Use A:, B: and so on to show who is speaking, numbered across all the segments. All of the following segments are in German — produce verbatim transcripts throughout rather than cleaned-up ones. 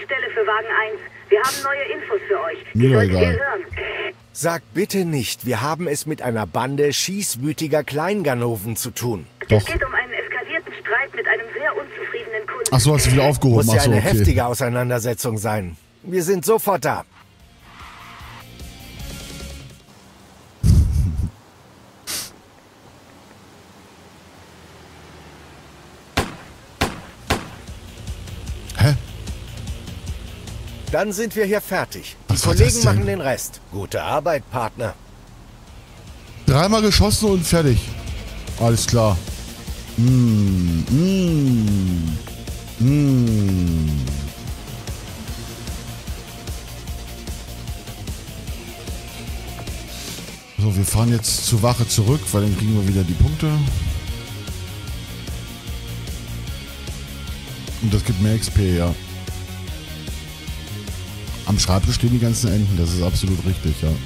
A: Leitstelle für Wagen eins. Wir haben neue Infos für euch. Die
B: Mir
A: solltet ihr
B: egal.
A: hören.
C: Sag bitte nicht, wir haben es mit einer Bande schießwütiger Kleinganoven zu tun.
B: Doch.
A: Es geht um einen eskalierten Streit mit einem sehr unzufriedenen Kunden.
B: Ach so, hast du wieder aufgehoben.
C: Muss ja
B: Ach so,
C: eine
B: okay.
C: heftige Auseinandersetzung sein. Wir sind sofort da.
B: Hä?
C: Dann sind wir hier fertig. Die
B: Was war
C: Kollegen
B: das denn?
C: machen den Rest. Gute Arbeit, Partner.
B: Dreimal geschossen und fertig. Alles klar. Mm, mm, mm. So, wir fahren jetzt zur Wache zurück, weil dann kriegen wir wieder die Punkte. Und das gibt mehr X P, ja. Am Schreibtisch stehen die ganzen Enten, das ist absolut richtig, ja.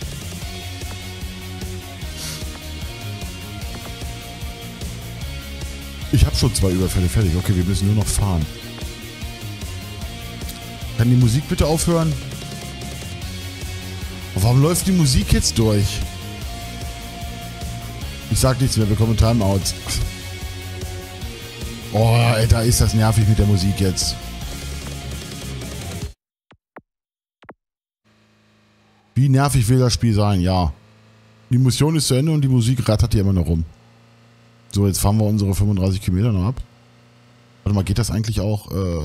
B: Ich habe schon zwei Überfälle fertig. Okay, wir müssen nur noch fahren. Kann die Musik bitte aufhören? Warum läuft die Musik jetzt durch? Ich sag nichts mehr, wir bekommen Timeouts. Oh, Alter, ist das nervig mit der Musik jetzt. Wie nervig will das Spiel sein? Ja. Die Mission ist zu Ende und die Musik rattert hier immer noch rum. So, jetzt fahren wir unsere fünfunddreißig Kilometer noch ab. Warte mal, geht das eigentlich auch? Äh,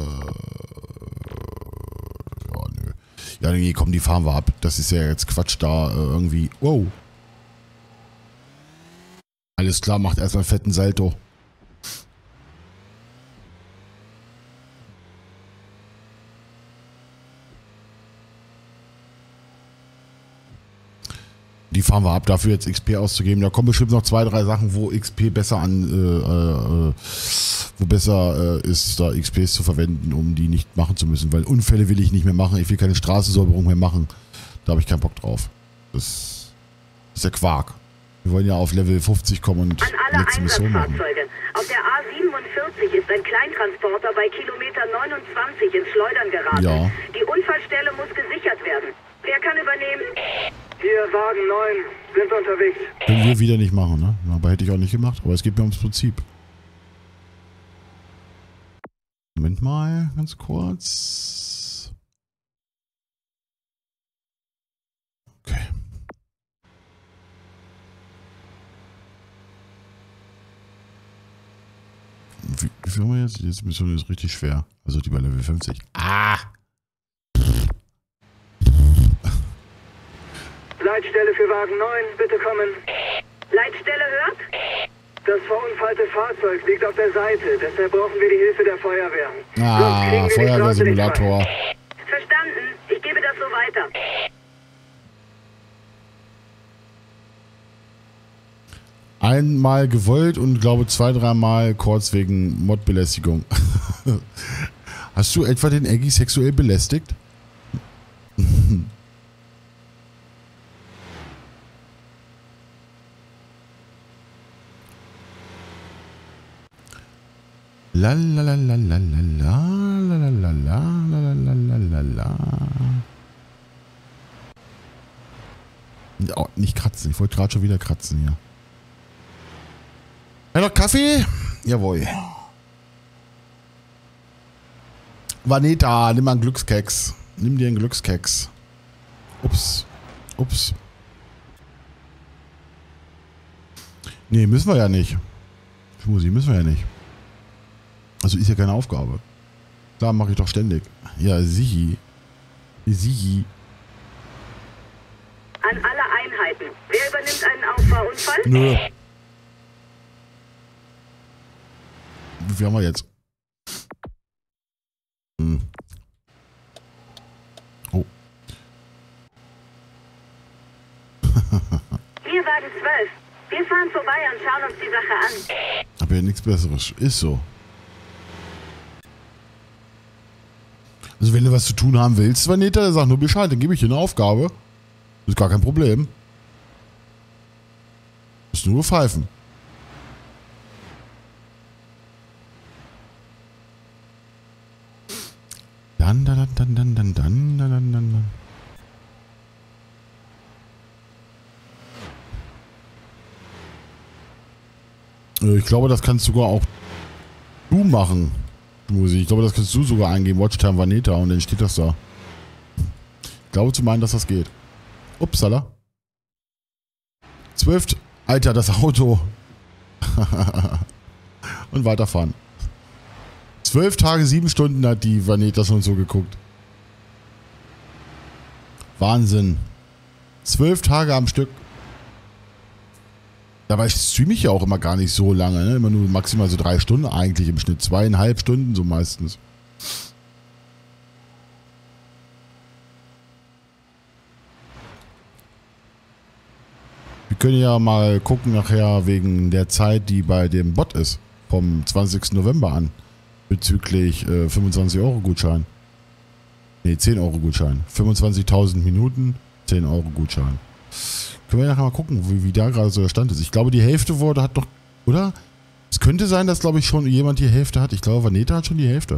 B: ja, nö. Ja, nee, komm, die fahren wir ab. Das ist ja jetzt Quatsch da äh, irgendwie. Wow. Alles klar, macht erstmal einen fetten Salto. Die fahren wir ab, dafür jetzt X P auszugeben. Da kommen bestimmt noch zwei, drei Sachen, wo X P besser an, äh, äh, wo besser äh, ist, da X Ps zu verwenden, um die nicht machen zu müssen. Weil Unfälle will ich nicht mehr machen. Ich will keine Straßensäuberung mehr machen. Da habe ich keinen Bock drauf. Das ist der Quark. Wir wollen ja auf Level fünfzig kommen und
A: An alle
B: letzte Mission machen.
A: Einsatzfahrzeuge. Auf der A siebenundvierzig ist ein Kleintransporter bei Kilometer neunundzwanzig ins Schleudern geraten.
B: Ja.
A: Die Unfallstelle muss gesichert werden. Wer kann übernehmen?
D: Hier, Wagen neun, sind unterwegs.
B: Können wir wieder nicht machen, ne? Aber hätte ich auch nicht gemacht. Aber es geht mir ums Prinzip. Moment mal, ganz kurz. Okay. Wie, wie viel haben wir jetzt? Jetzt Mission ist richtig schwer. Also die bei Level fünfzig. Ah!
D: Leitstelle für Wagen neun, bitte kommen.
A: Leitstelle hört?
D: Das verunfallte Fahrzeug liegt auf der Seite, deshalb brauchen wir die Hilfe der Feuerwehr.
B: Ah,
D: Sonst kriegen wir die Straße nicht frei.
B: Feuerwehrsimulator.
A: Verstanden. Ich gebe das so weiter.
B: Einmal gewollt und glaube zwei, dreimal kurz wegen Mordbelästigung. Hast du etwa den Eggy sexuell belästigt? La la la la la la la la la la la la la la la. Oh, nicht kratzen. Ich wollte gerade schon wieder kratzen hier. Ja, noch Kaffee? Jawohl. Vaneta, nimm mal einen Glückskeks. Nimm dir einen Glückskeks. Ups. Ups. Nee, müssen wir ja nicht. Schmusi, müssen wir ja nicht. Also ist ja keine Aufgabe. Da mache ich doch ständig. Ja, sichi. Sichi.
A: An alle Einheiten. Wer übernimmt einen Auffahrunfall?
B: Nö. Wie viel haben wir jetzt? Hm. Oh.
A: Hier Wagen zwölf. Wir fahren vorbei und schauen uns die Sache an.
B: Hab ja nichts Besseres. Ist so. Also wenn du was zu tun haben willst, Vaneta, dann sag nur Bescheid, dann gebe ich dir eine Aufgabe. Ist gar kein Problem. Ist nur pfeifen. Dann, dann, dann, dann, dann, dann, dann, dann, dann. Ich glaube, das kannst sogar auch du machen, Musi. Ich glaube, das kannst du sogar eingeben, Watchtime Vaneta, und dann steht das da. Ich glaube zu meinen, dass das geht. Upsala. Zwölf... Alter, das Auto. Und weiterfahren. Zwölf Tage, sieben Stunden hat die Vaneta schon so geguckt. Wahnsinn. Zwölf Tage am Stück. Dabei streame ich ja auch immer gar nicht so lange, ne? Immer nur maximal so drei Stunden eigentlich im Schnitt. Zweieinhalb Stunden so meistens. Wir können ja mal gucken nachher wegen der Zeit, die bei dem Bot ist. Vom zwanzigsten November an. Bezüglich äh, fünfundzwanzig Euro Gutschein. Ne, zehn Euro Gutschein. fünfundzwanzigtausend Minuten, zehn Euro Gutschein. Können wir nachher mal gucken, wie, wie da gerade so der Stand ist. Ich glaube, die Hälfte wurde, hat doch, oder? Es könnte sein, dass, glaube ich, schon jemand die Hälfte hat. Ich glaube, Vaneta hat schon die Hälfte.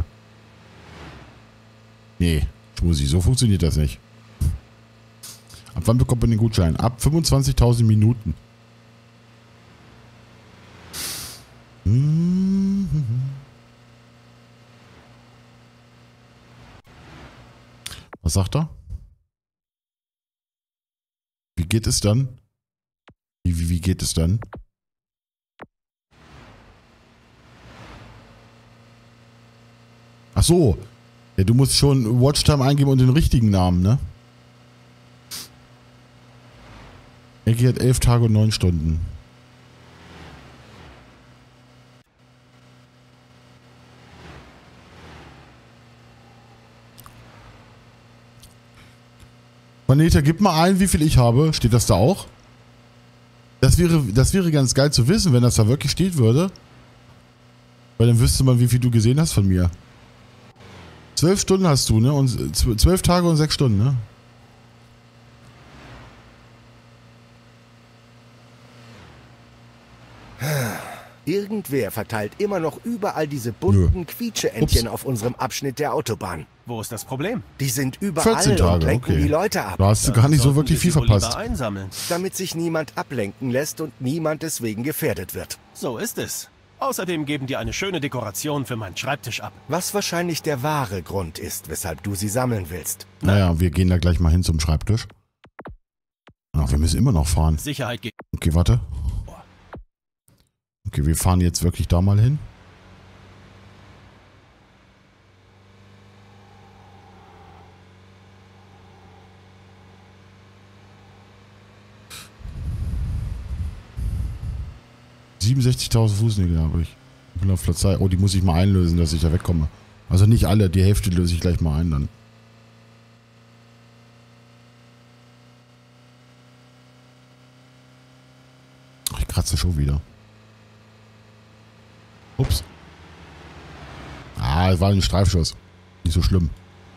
B: Nee, Schmusi, so funktioniert das nicht. Ab wann bekommt man den Gutschein? Ab fünfundzwanzigtausend Minuten. Was sagt er? Wie geht es dann? Wie, wie, wie geht es dann? Ach so. Ja, du musst schon Watchtime eingeben und den richtigen Namen, ne? Ecki hat elf Tage und neun Stunden. Vaneta, gib mal ein, wie viel ich habe. Steht das da auch? Das wäre, das wäre ganz geil zu wissen, wenn das da wirklich steht würde. Weil dann wüsste man, wie viel du gesehen hast von mir. Zwölf Stunden hast du, ne? Und zwölf Tage und sechs Stunden, ne?
C: Irgendwer verteilt immer noch überall diese bunten Quietscheentchen auf unserem Abschnitt der Autobahn.
E: Wo ist das Problem?
C: Die sind überall
B: vierzehn Tage,
C: und lenken
B: okay.
C: die Leute ab.
B: Da hast du gar nicht so wirklich viel verpasst.
E: Einsammeln.
C: Damit sich niemand ablenken lässt und niemand deswegen gefährdet wird.
E: So ist es. Außerdem geben die eine schöne Dekoration für meinen Schreibtisch ab.
C: Was wahrscheinlich der wahre Grund ist, weshalb du sie sammeln willst.
B: Naja, wir gehen da gleich mal hin zum Schreibtisch. Ach, wir müssen immer noch fahren.
E: Sicherheit geht.
B: Okay, warte. Okay, wir fahren jetzt wirklich da mal hin. siebenundsechzigtausend Fußnägel habe ich. Ich bin auf Platz zwei. Oh, die muss ich mal einlösen, dass ich da wegkomme. Also nicht alle, die Hälfte löse ich gleich mal ein dann. Ich kratze schon wieder. Ups. Ah, es war ein Streifschuss. Nicht so schlimm.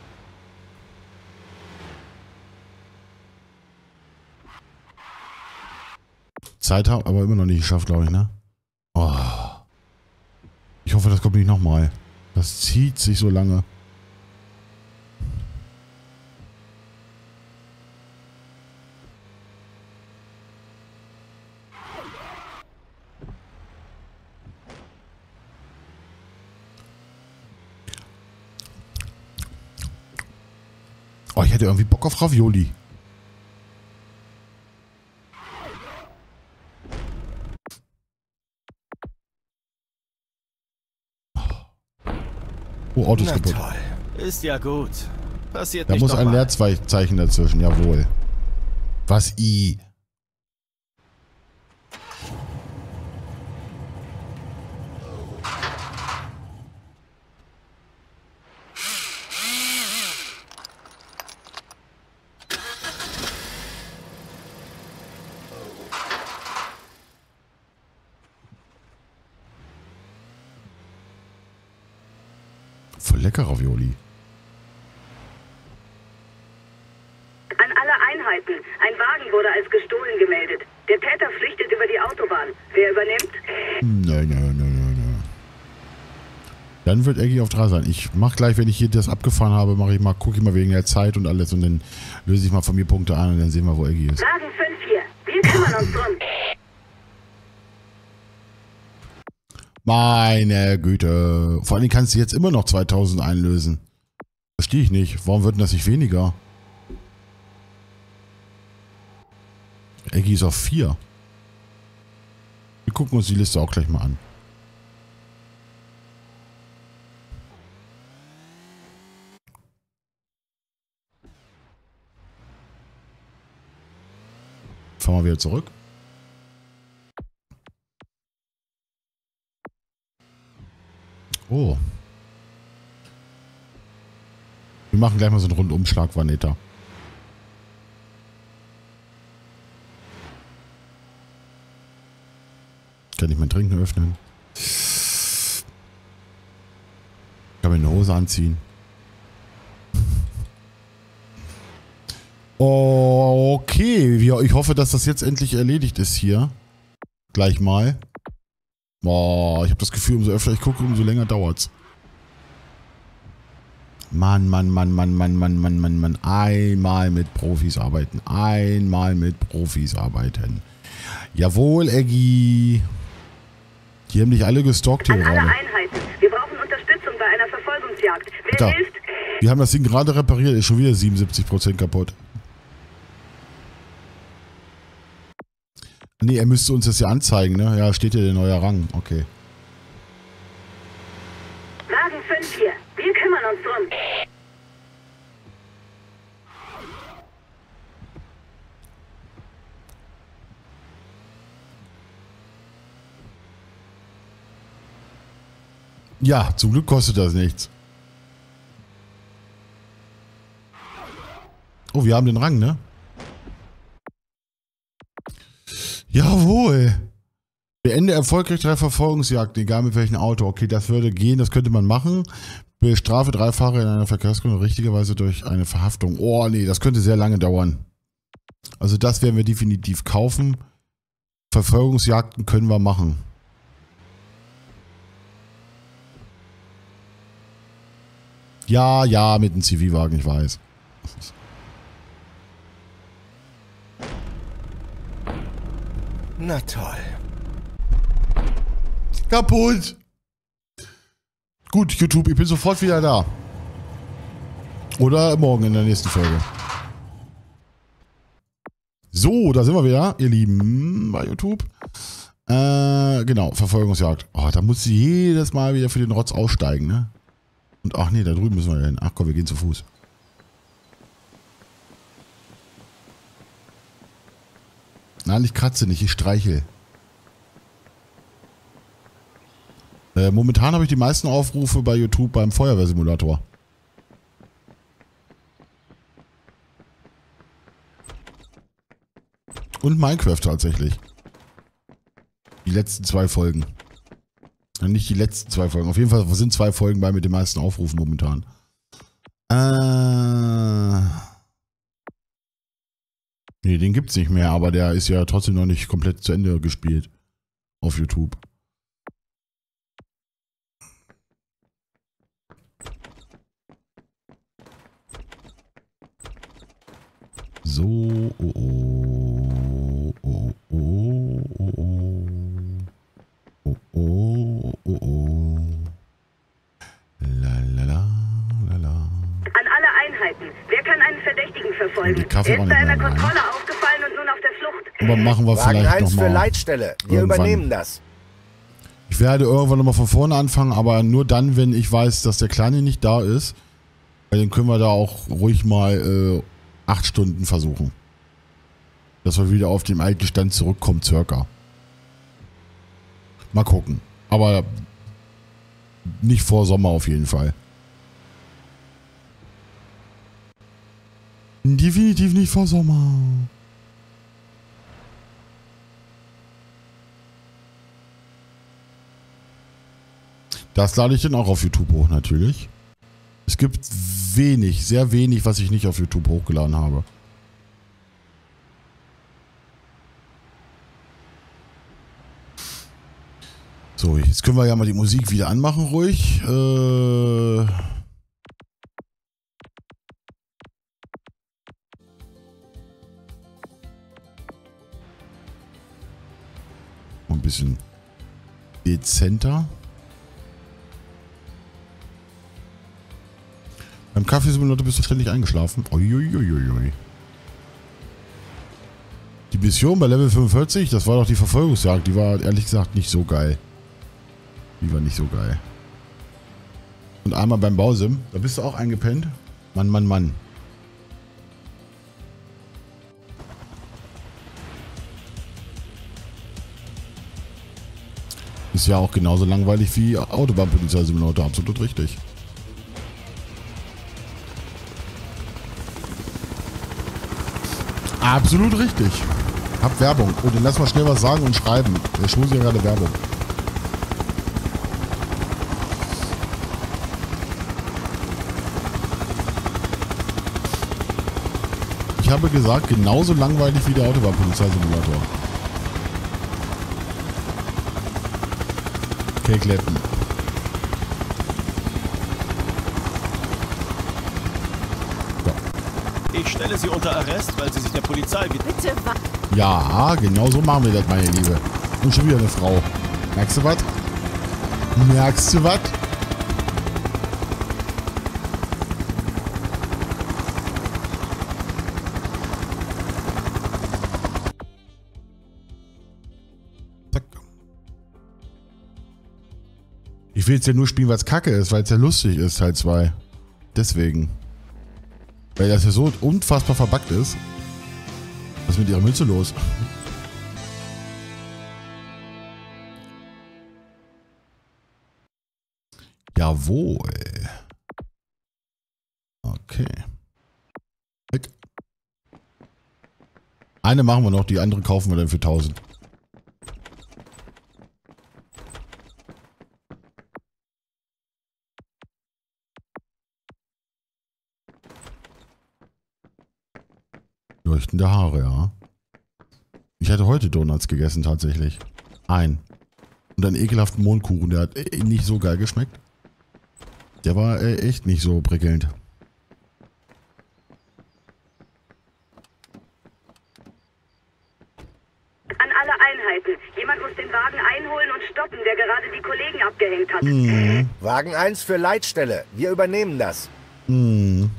B: Zeit haben, aber immer noch nicht geschafft, glaube ich, ne? Oh. Ich hoffe, das kommt nicht nochmal. Das zieht sich so lange. Oh, ich hätte irgendwie Bock auf Ravioli. Oh, Auto ist kaputt.
E: Toll. Ist ja gut. Passiert
B: Da
E: nicht
B: muss ein
E: nochmal.
B: Leerzeichen dazwischen, jawohl. Was i? Voll lecker Ravioli.
A: An alle Einheiten. Ein Wagen wurde als gestohlen gemeldet. Der Täter flüchtet über die Autobahn. Wer übernimmt?
B: Nö, nö, nö, nö, nö. Dann wird Eggy auf drei sein. Ich mach gleich, wenn ich hier das abgefahren habe, mache ich mal, gucke ich mal wegen der Zeit und alles und dann löse ich mal von mir Punkte an und dann sehen wir, wo Eggy ist.
A: Wagen fünf hier. Wir kümmern uns drum.
B: Meine Güte. Vor allem kannst du jetzt immer noch zweitausend einlösen. Verstehe ich nicht. Warum wird denn das nicht weniger? Eggy ist auf vier. Wir gucken uns die Liste auch gleich mal an. Fahren wir wieder zurück. Oh. Wir machen gleich mal so einen Rundumschlag, Vanetta. Kann ich mein Trinken öffnen? Kann mir eine Hose anziehen. Okay, ich hoffe, dass das jetzt endlich erledigt ist hier. Gleich mal. Boah, ich habe das Gefühl, umso öfter ich gucke, umso länger dauert's. Mann, Mann, Mann, Mann, Mann, Mann, Mann, Mann, Mann. Einmal mit Profis arbeiten. Einmal mit Profis arbeiten. Jawohl, Eggy. Die haben dich alle gestalkt hier
A: An alle
B: gerade.
A: Einheiten. Wir brauchen Unterstützung bei einer Verfolgungsjagd. Wer
B: Da.
A: hilft?
B: Wir haben das Ding gerade repariert. Ist schon wieder siebenundsiebzig Prozent kaputt. Nee, er müsste uns das ja anzeigen, ne? Ja, steht hier der neue Rang. Okay.
A: Wagen fünf hier. Wir kümmern uns drum.
B: Ja, zum Glück kostet das nichts. Oh, wir haben den Rang, ne? Jawohl. Beende erfolgreich drei Verfolgungsjagden, egal mit welchem Auto. Okay, das würde gehen, das könnte man machen. Bestrafe drei Fahrer in einer Verkehrskontrolle richtigerweise durch eine Verhaftung. Oh, nee, das könnte sehr lange dauern. Also das werden wir definitiv kaufen. Verfolgungsjagden können wir machen. Ja, ja, mit einem Zivilwagen, ich weiß.
C: Na toll.
B: Kaputt. Gut, YouTube, ich bin sofort wieder da. Oder morgen in der nächsten Folge. So, da sind wir wieder, ihr Lieben, bei YouTube. Äh, genau, Verfolgungsjagd. Oh, da muss sie jedes Mal wieder für den Rotz aussteigen, ne? Und ach nee, da drüben müssen wir hin. Ach komm, wir gehen zu Fuß. Nein, ich kratze nicht, ich streichel. Äh, momentan habe ich die meisten Aufrufe bei YouTube beim Feuerwehrsimulator. Und Minecraft tatsächlich. Die letzten zwei Folgen. Nicht die letzten zwei Folgen. Auf jeden Fall sind zwei Folgen bei mit den meisten Aufrufen momentan. Äh. Nee, den gibt's nicht mehr, aber der ist ja trotzdem noch nicht komplett zu Ende gespielt. Auf YouTube. So, oh, oh, oh, oh, oh, oh. Oh, oh, oh, oh. La, la, la, la, la.
A: An alle Einheiten. Wer kann einen Verdächtigen verfolgen?
B: Die Kaffee
A: Er
B: auch
A: ist bei
B: nicht
A: einer
B: mehr rein.
A: Kontrolle aufgefallen und nun auf der Flucht.
B: Aber machen wir
C: Wagen
B: vielleicht
C: eins für
B: nochmal.
C: Leitstelle. Wir
B: irgendwann.
C: übernehmen das.
B: Ich werde irgendwann nochmal von vorne anfangen, aber nur dann, wenn ich weiß, dass der Kleine nicht da ist. Weil dann können wir da auch ruhig mal äh, acht Stunden versuchen. Dass wir wieder auf den alten Stand zurückkommen, circa. Mal gucken. Aber nicht vor Sommer auf jeden Fall. Definitiv nicht vor Sommer. Das lade ich dann auch auf YouTube hoch, natürlich. Es gibt wenig, sehr wenig, was ich nicht auf YouTube hochgeladen habe. So, jetzt können wir ja mal die Musik wieder anmachen, ruhig. Äh... Ein bisschen dezenter. Beim Kaffeesimulator bist du ständig eingeschlafen. Uiuiuiui. Die Mission bei Level fünfundvierzig, das war doch die Verfolgungsjagd, die war ehrlich gesagt nicht so geil. Die war nicht so geil. Und einmal beim Bausim, da bist du auch eingepennt. Mann, Mann, Mann. Ist ja auch genauso langweilig wie Autobahnpolizeisimulator, absolut richtig. Absolut richtig. Hab Werbung. Oh, dann lass mal schnell was sagen und schreiben. Der Schusi ja gerade Werbung. Ich habe gesagt, genauso langweilig wie der Autobahnpolizeisimulator. Okay, Kleppen.
E: Ich stelle Sie unter Arrest, weil Sie sich der Polizei...
A: Bitte, wa...
B: Ja, genau so machen wir das, meine Liebe. Und schon wieder eine Frau. Merkst du was? Merkst du was? Zack. Ich will jetzt ja nur spielen, weil es kacke ist, weil es ja lustig ist, Teil zwei. Deswegen. Weil das ja so unfassbar verbuggt ist. Was ist mit ihrer Mütze los? Jawohl. Okay. Weg. Eine machen wir noch, die andere kaufen wir dann für tausend. Leuchtende Haare, ja. Ich hatte heute Donuts gegessen, tatsächlich. Ein. Und einen ekelhaften Mohnkuchen, der hat äh, nicht so geil geschmeckt. Der war äh, echt nicht so prickelnd.
A: An alle Einheiten. Jemand muss den Wagen einholen und stoppen, der gerade die Kollegen abgehängt hat.
B: Hm.
C: Wagen eins für Leitstelle. Wir übernehmen das.
B: Hm.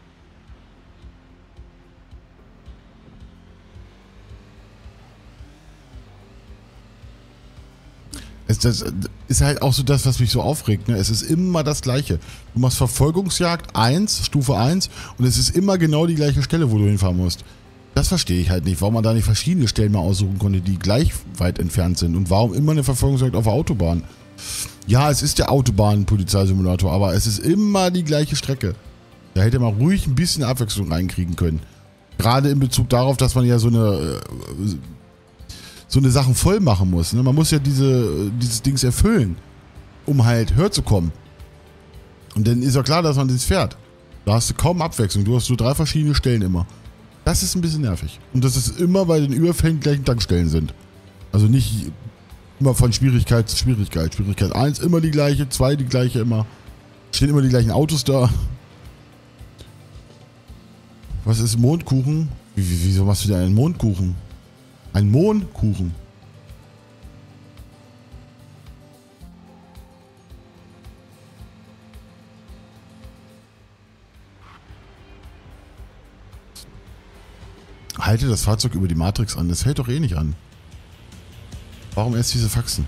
B: Es, das ist halt auch so das, was mich so aufregt. Ne? Es ist immer das Gleiche. Du machst Verfolgungsjagd eins, Stufe eins und es ist immer genau die gleiche Stelle, wo du hinfahren musst. Das verstehe ich halt nicht, warum man da nicht verschiedene Stellen mal aussuchen konnte, die gleich weit entfernt sind. Und warum immer eine Verfolgungsjagd auf der Autobahn? Ja, es ist der Autobahn-Polizeisimulator, aber es ist immer die gleiche Strecke. Da hätte man ruhig ein bisschen Abwechslung reinkriegen können. Gerade in Bezug darauf, dass man ja so eine... so eine Sachen voll machen muss. Ne? Man muss ja diese, dieses Dings erfüllen, um halt höher zu kommen. Und dann ist ja klar, dass man das fährt. Da hast du kaum Abwechslung. Du hast so drei verschiedene Stellen immer. Das ist ein bisschen nervig. Und das ist immer bei den Überfällen gleichen Tankstellen sind. Also nicht immer von Schwierigkeit zu Schwierigkeit. Schwierigkeit eins immer die gleiche, zwei die gleiche immer. Stehen immer die gleichen Autos da. Was ist Mondkuchen? Wie, wie, wieso machst du denn einen Mondkuchen? Ein Mohnkuchen. Halte das Fahrzeug über die Matrix an. Das hält doch eh nicht an. Warum erst diese Faxen?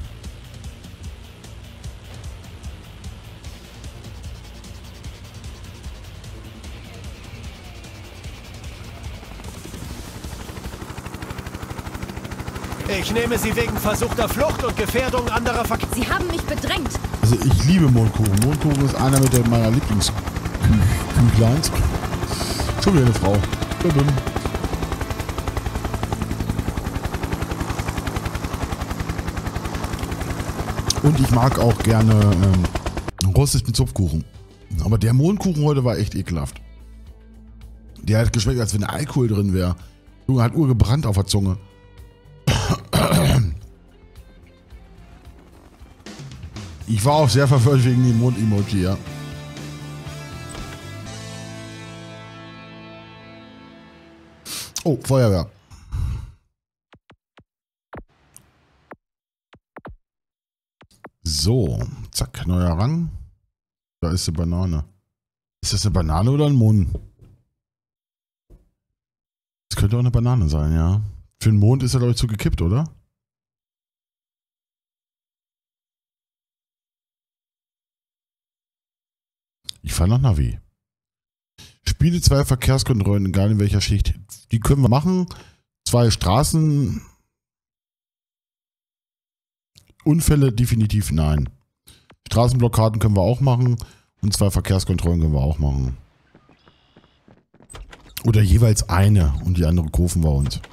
E: Ich nehme Sie wegen versuchter Flucht und Gefährdung anderer Verkehr...
F: Sie haben mich bedrängt.
B: Also ich liebe Mondkuchen. Mondkuchen ist einer mit der meiner Lieblingsküchleins. Schon wieder eine Frau. Bim. Und ich mag auch gerne ähm, Rostes mit Zupfkuchen. Aber der Mondkuchen heute war echt ekelhaft. Der hat geschmeckt, als wenn Alkohol drin wäre. Junge, hat urgebrannt auf der Zunge. Ich war auch sehr verwirrt wegen dem Mond-Emoji, ja. Oh, Feuerwehr. So, zack, neuer Rang. Da ist eine Banane. Ist das eine Banane oder ein Mond? Das könnte auch eine Banane sein, ja. Für den Mond ist er, glaube ich, zu gekippt, oder? Ich fahre nach Navi. Spiele zwei Verkehrskontrollen, egal in welcher Schicht. Die können wir machen. Zwei Straßen. Unfälle definitiv nein. Straßenblockaden können wir auch machen. Und zwei Verkehrskontrollen können wir auch machen. Oder jeweils eine und die andere kaufen wir uns.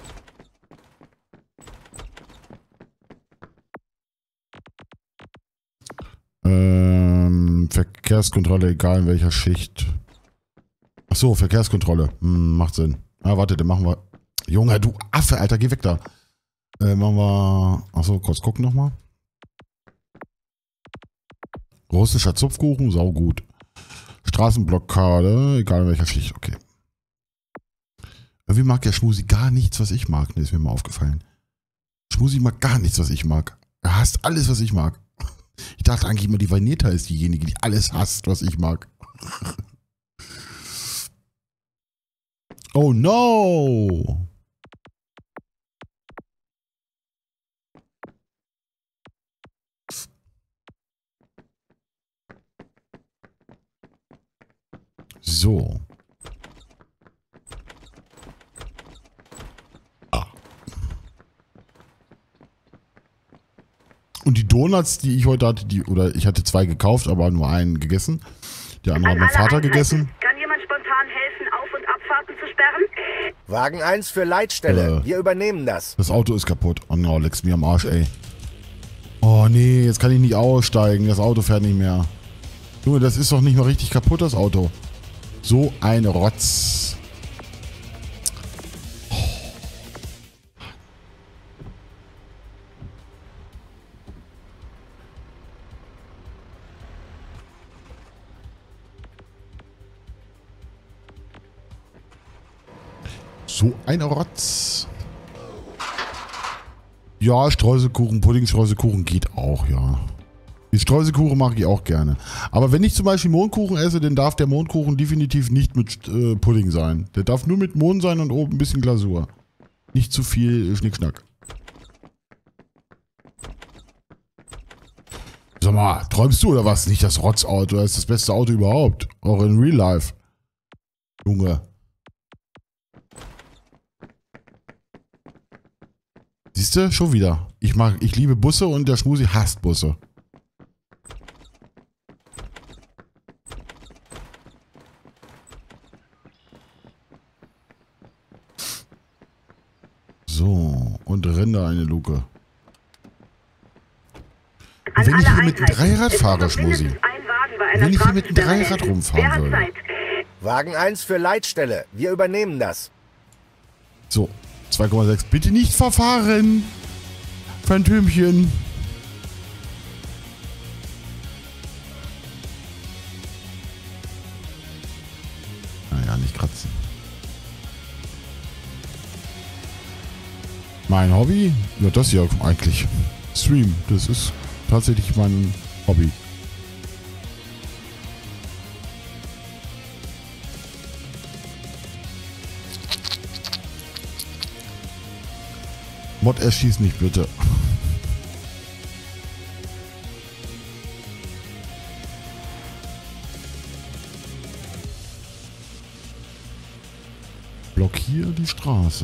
B: Ähm, Verkehrskontrolle, egal in welcher Schicht. Achso, Verkehrskontrolle. Hm, macht Sinn. Ah, warte, dann machen wir... Junge, du Affe, Alter, geh weg da. Äh, machen wir... Achso, kurz gucken nochmal. Russischer Zupfkuchen, saugut. Straßenblockade, egal in welcher Schicht, okay. Irgendwie mag der Schmusi gar nichts, was ich mag. Ne, ist mir mal aufgefallen. Schmusi mag gar nichts, was ich mag. Er hasst alles, was ich mag. Ich dachte eigentlich immer, die Vaneta ist diejenige, die alles hasst, was ich mag. Oh no! So. Ah. Und die Donuts, die ich heute hatte, die, oder ich hatte zwei gekauft, aber nur einen gegessen. Der andere hat mein Vater gegessen.
A: Kann jemand spontan helfen, Auf- und Abfahrten zu sperren?
C: Wagen eins für Leitstelle.
B: Äh.
C: Wir übernehmen das.
B: Das Auto ist kaputt. Oh no, leck's mir am Arsch, ey. Oh nee, jetzt kann ich nicht aussteigen. Das Auto fährt nicht mehr. Junge, das ist doch nicht mal richtig kaputt, das Auto. So ein Rotz. So ein Rotz. Ja, Streuselkuchen, Pudding, Streuselkuchen geht auch, ja. Die Streuselkuchen mag ich auch gerne. Aber wenn ich zum Beispiel Mondkuchen esse, dann darf der Mondkuchen definitiv nicht mit äh, Pudding sein. Der darf nur mit Mond sein und oben ein bisschen Glasur. Nicht zu viel Schnickschnack. Sag mal, träumst du oder was? Nicht das Rotzauto, das ist das beste Auto überhaupt. Auch in Real Life. Junge. Siehst du? Schon wieder. Ich mag, ich liebe Busse und der Schmusi hasst Busse. So, und Rinder eine Luke. Und wenn ich hier mit einem Dreirad fahre, Schmusi. Wenn ich hier mit einem Dreirad rumfahren würde.
C: Wagen eins für Leitstelle. Wir übernehmen das.
B: So, zwei Komma sechs. Bitte nicht verfahren. Phantömchen. Naja, nicht kratzen. Mein Hobby? Ja, das ja eigentlich. Stream, das ist tatsächlich mein Hobby. Mod erschieß mich bitte. Blockiere die Straße.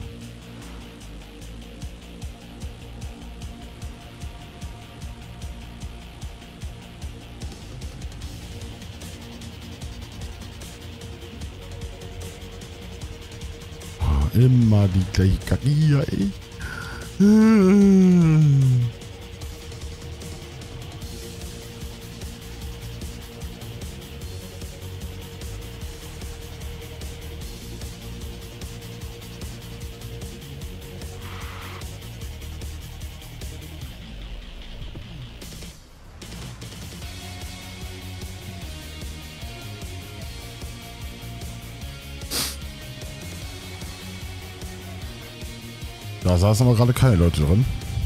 B: Immer die gleiche Kacke hier, ey. Da saßen aber gerade keine Leute drin.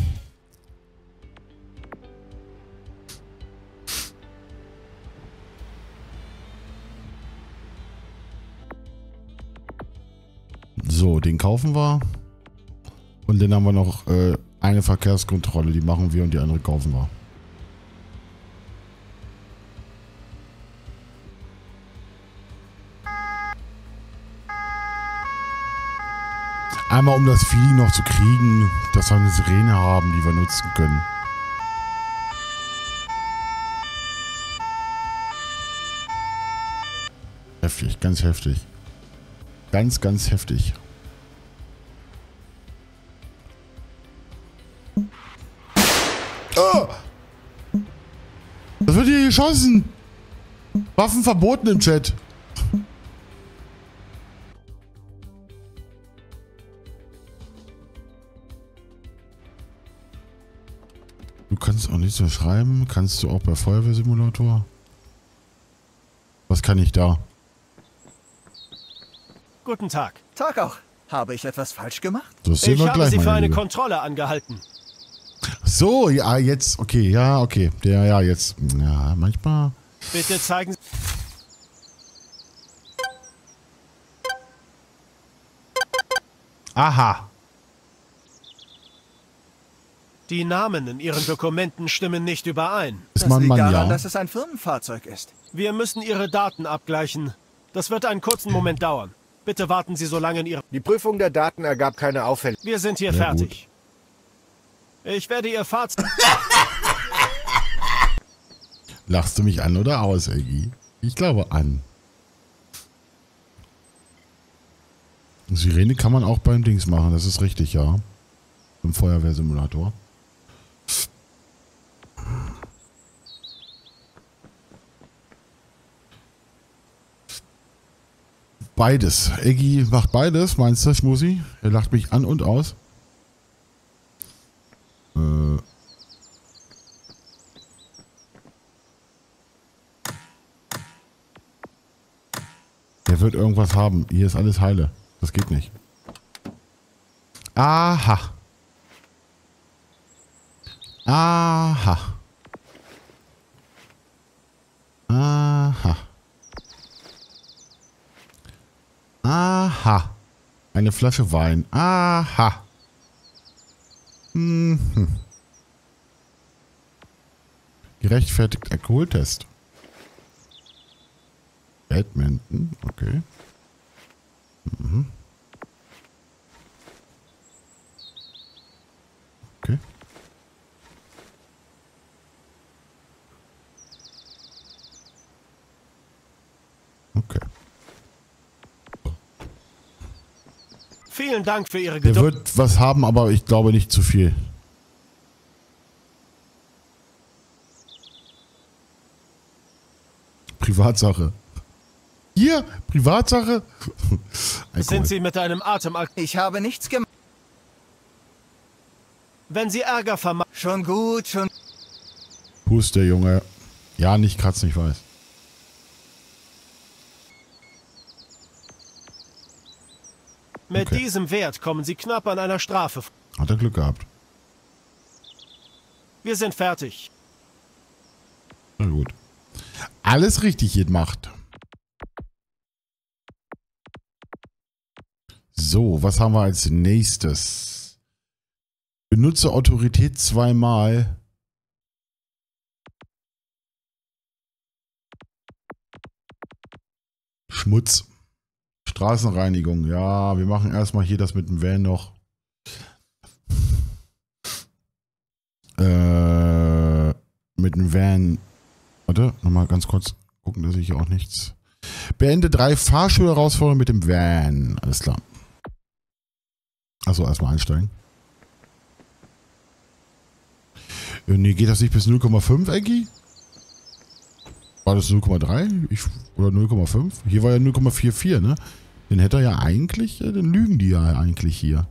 B: So, den kaufen wir. Und dann haben wir noch äh, eine Verkehrskontrolle. Die machen wir und die andere kaufen wir. Einmal um das Feeling noch zu kriegen, dass wir eine Sirene haben, die wir nutzen können. Heftig, ganz heftig. Ganz, ganz heftig. Oh! Was wird hier geschossen? Waffen verboten im Chat. Du kannst auch nicht so schreiben. Kannst du auch bei Feuerwehrsimulator? Was kann ich da?
E: Guten Tag.
F: Tag auch. Habe ich etwas falsch gemacht?
B: Das sehen
E: Ich
B: wir
E: habe
B: gleich,
E: Sie für
B: meine
E: eine
B: Liebe.
E: Kontrolle angehalten.
B: So, ja, jetzt, okay, ja, okay. Der, ja, jetzt, ja, manchmal.
E: Bitte zeigen Sie...
B: Aha.
E: Die Namen in Ihren Dokumenten stimmen nicht überein.
B: Ist
F: Das
B: man ein
F: liegt
B: Mann,
F: daran,
B: ja.
F: dass es ein Firmenfahrzeug ist.
E: Wir müssen Ihre Daten abgleichen. Das wird einen kurzen Moment dauern. Bitte warten Sie so lange in Ihrem...
C: Die Prüfung der Daten ergab keine Auffälle.
E: Wir sind hier
B: Sehr
E: fertig. Ich werde Ihr Fahrzeug...
B: Lachst du mich an oder aus, Eggy? Ich glaube an. Sirene kann man auch beim Dings machen, das ist richtig, ja. Im Feuerwehrsimulator. Beides. Eggy macht beides, meinst du, Schmusi? Er lacht mich an und aus. Äh. Der wird irgendwas haben. Hier ist alles heile. Das geht nicht. Aha. Aha. Aha. Aha. Eine Flasche Wein. Aha. Mhm. Gerechtfertigt Alkoholtest. Badminton, okay. Mhm. Okay. Okay.
E: Vielen Dank für Ihre
B: Der
E: Geduld.
B: wird was haben, aber ich glaube nicht zu viel. Privatsache. Hier, Privatsache.
E: Sind Sie mit einem Atemal...
F: Ich habe nichts gemacht.
E: Wenn Sie Ärger vermeiden...
F: Schon gut, schon...
B: Pust, der Junge. Ja, nicht kratzen, ich weiß.
E: Mit
B: Okay.
E: diesem Wert kommen Sie knapp an einer Strafe.
B: Hat er Glück gehabt.
E: Wir sind fertig.
B: Na gut. Alles richtig gemacht. So, was haben wir als nächstes? Benutze Autorität zweimal. Schmutz. Straßenreinigung. Ja, wir machen erstmal hier das mit dem Van noch. Äh, mit dem Van. Warte, nochmal ganz kurz gucken, dass ich hier auch nichts. Beende drei Fahrschulherausforderungen mit dem Van. Alles klar. Achso, erstmal einsteigen. Äh, nee, geht das nicht bis null Komma fünf, Eggy? War das null Komma drei? Ich, oder null Komma fünf? Hier war ja null Komma vierundvierzig, ne? Den hätte er ja eigentlich, äh, dann lügen die ja eigentlich hier.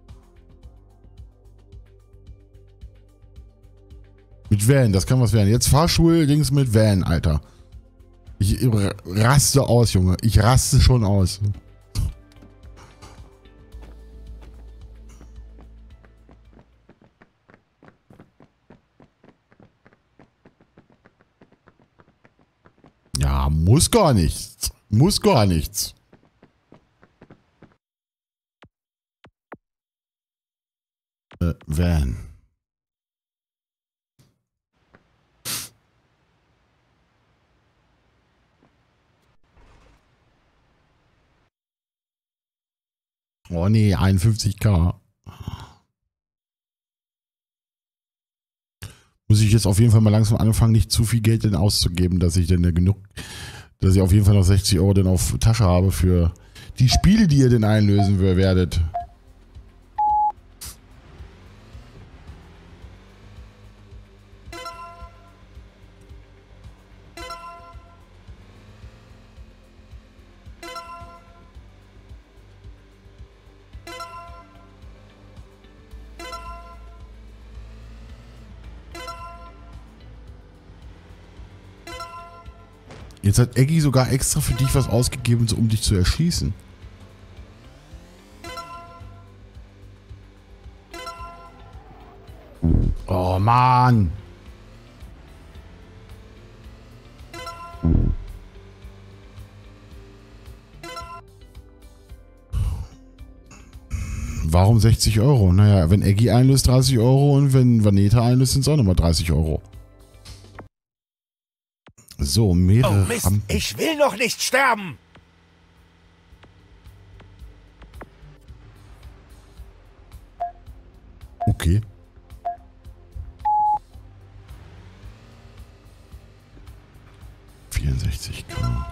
B: Mit Van, das kann was werden. Jetzt Fahrschul-Dings mit Van, Alter. Ich raste aus, Junge. Ich raste schon aus. Ja, muss gar nichts. Muss gar nichts. Äh, Van. Oh nee, einundfünfzig K. Muss ich jetzt auf jeden Fall mal langsam anfangen, nicht zu viel Geld denn auszugeben, dass ich denn genug, dass ich auf jeden Fall noch sechzig Euro denn auf Tasche habe für die Spiele, die ihr denn einlösen werdet. Jetzt hat Eggy sogar extra für dich was ausgegeben, so um dich zu erschießen. Oh Mann. Warum sechzig Euro? Naja, wenn Eggy einlöst, dreißig Euro und wenn Vaneta einlöst, sind es auch nochmal dreißig Euro. So, mehrere
C: Oh Mist,
B: Rampen.
C: ich will noch nicht sterben!
B: Okay. vierundsechzig K.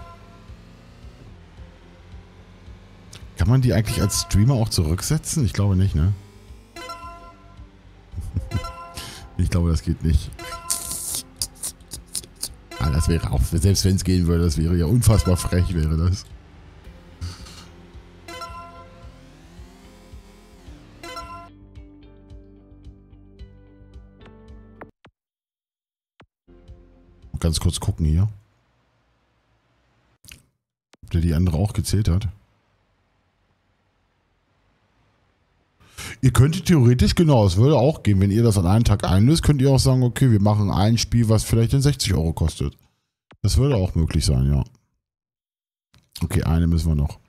B: Kann man die eigentlich als Streamer auch zurücksetzen? Ich glaube nicht, ne? Ich glaube, das geht nicht. Ah, das wäre auch, selbst wenn es gehen würde, das wäre ja unfassbar frech, wäre das. Ganz kurz gucken hier. Ob der die andere auch gezählt hat. Ihr könntet theoretisch, genau, es würde auch gehen, wenn ihr das an einem Tag einlöst, könnt ihr auch sagen, okay, wir machen ein Spiel, was vielleicht dann sechzig Euro kostet. Das würde auch möglich sein, ja. Okay, eine müssen wir noch.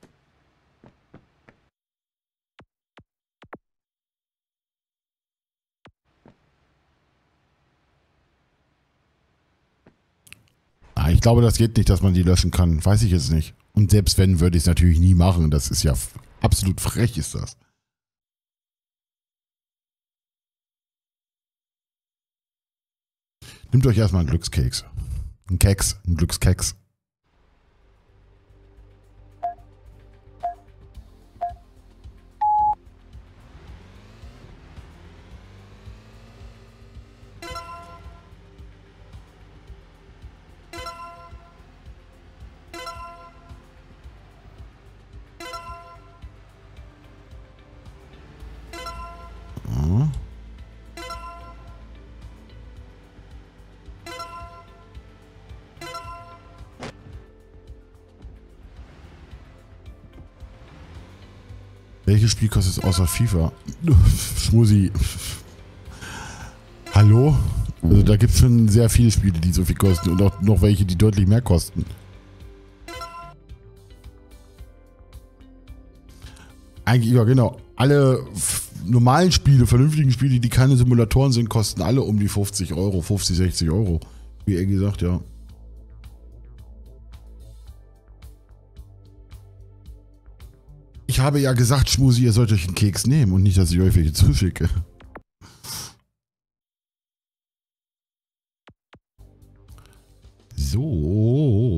B: Ah, ich glaube, das geht nicht, dass man die löschen kann. Weiß ich jetzt nicht. Und selbst wenn, würde ich es natürlich nie machen. Das ist ja absolut frech, ist das. Nehmt euch erstmal einen Glückskeks. Ein Keks, ein Glückskeks. Ja. Welches Spiel kostet es außer FIFA? Schmusi. Hallo? Also da gibt es schon sehr viele Spiele, die so viel kosten und auch noch welche, die deutlich mehr kosten. Eigentlich, ja genau, alle normalen Spiele, vernünftigen Spiele, die keine Simulatoren sind, kosten alle um die fünfzig Euro, fünfzig, sechzig Euro. Wie er gesagt, ja. Ich habe ja gesagt, Schmusi, ihr sollt euch einen Keks nehmen und nicht, dass ich euch welche zuschicke. So.